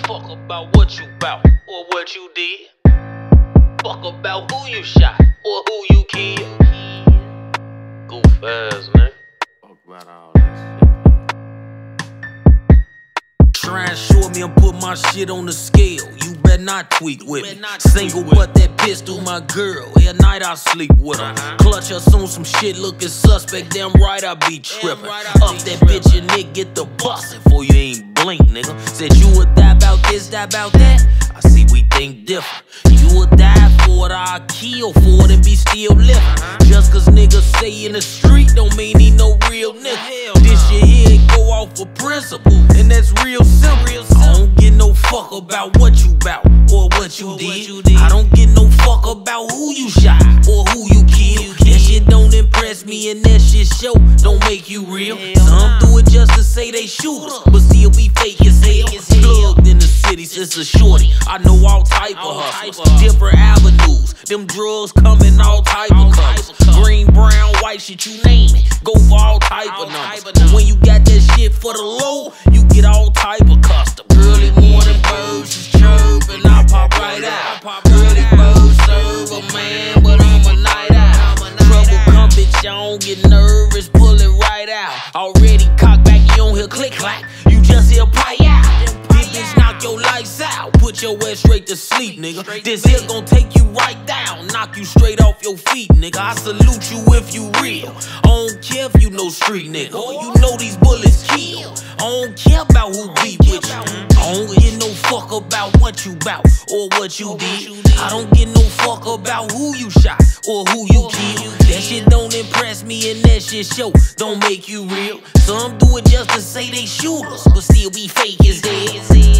fuck about what you bout or what you did. Fuck about who you shot or who you killed. Goof ass, nigga. Fuck about all that shit. Try and show me and put my shit on the scale. You better not tweak with me. Single but that pistol, my girl. At night I sleep with her. Clutch her soon, some shit looking suspect. Damn right I be trippin'. Up that bitch and nigga get the bustin' for you ain't blink, nigga. Said you would die about this, die about that. I see we think different. You would die for it, I'll kill for it and be still living. Just cause niggas say in the street don't mean he no real nigga. This shit here go off for principle, and that's real simple. I don't give no fuck about what you bout or what you did. I don't give no fuck about who you shot or who you killed. That shit don't impress me and that shit show don't make you real. Some do it just to say they shooters, but still be fake as hell. Plugged in the city since a shorty. I know all type of hustlers, different avenues. Them drugs come in all type of colors. Green, brown, white, shit, you name it. Go for all type of numbers. But when you got that shit for the low, you get all type of custom. Early morning birds is chirping, I pop right out. Early birds serve a man, but I'm a night out. Trouble come, bitch, I don't get nervous, pull it right out. Already cock back, you don't hear click clack, you just hear pipe out. This bitch knock your lights out, put your ass straight to sleep, nigga. This here gon' take you right down, knock you straight off your feet, nigga. I salute you if you real. I don't care if you know street nigga, you know these bullets kill. I don't care about who beat with you. I don't give no fuck about what you bout or what you did. I don't give no fuck about who you shot or who you killed. That shit don't impress me and that shit show don't make you real. Some do it just to say they shooters, but still be fake as hell.